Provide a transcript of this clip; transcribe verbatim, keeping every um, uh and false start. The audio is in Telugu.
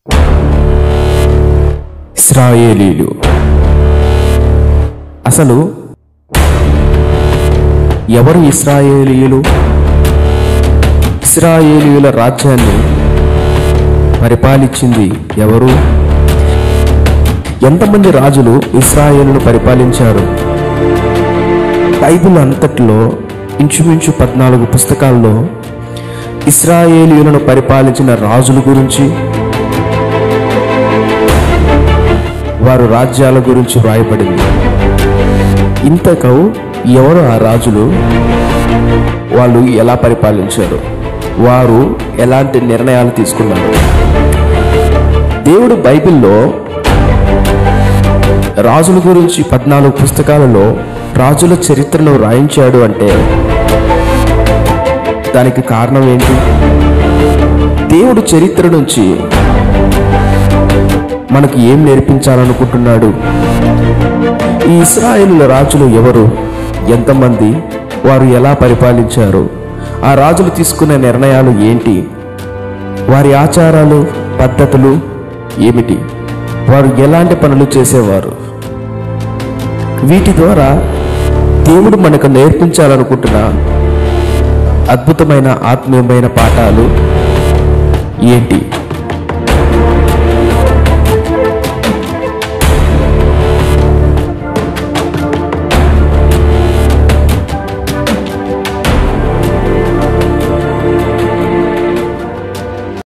ఇశ్రాయేలీయులు. అసలు ఎవరు ఇశ్రాయేలీయులు? ఇశ్రాయేలీయుల రాజ్యాన్ని పరిపాలించింది ఎవరు? ఎంతమంది రాజులు ఇశ్రాయేలును పరిపాలించారు? బైబిల్ అంతట్లో ఇంచుమించు పద్నాలుగు పుస్తకాల్లో ఇశ్రాయేలీయులను పరిపాలించిన రాజుల గురించి, వారు రాజ్యాల గురించి వ్రాయబడింది. ఇంతకు ఎవరు ఆ రాజులు? వాళ్ళు ఎలా పరిపాలించారు? వారు ఎలాంటి నిర్ణయాలు తీసుకున్నారు? దేవుడు బైబిల్లో రాజుల గురించి పద్నాలుగు పుస్తకాలలో రాజుల చరిత్రను రాయించాడు అంటే దానికి కారణం ఏంటి? దేవుడు చరిత్ర నుంచి మనకు ఏం నేర్పించాలనుకుంటున్నాడు? ఈ ఇశ్రాయేలు రాజులు ఎవరు? ఎంతమంది? వారు ఎలా పరిపాలించారు? ఆ రాజులు తీసుకునే నిర్ణయాలు ఏంటి? వారి ఆచారాలు, పద్ధతులు ఏమిటి? వారు ఎలాంటి పనులు చేసేవారు? వీటి ద్వారా దేవుడు మనకు నేర్పించాలనుకుంటున్న అద్భుతమైన ఆత్మీయమైన పాఠాలు ఏంటి?